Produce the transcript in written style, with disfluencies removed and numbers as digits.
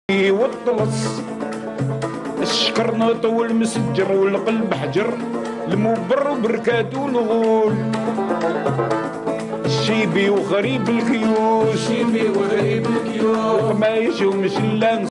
والطلس الشكرناط والمسجر والقلب حجر المبر بركاتو الغول الشيبي وغريب الكيوس القمايش ومشلان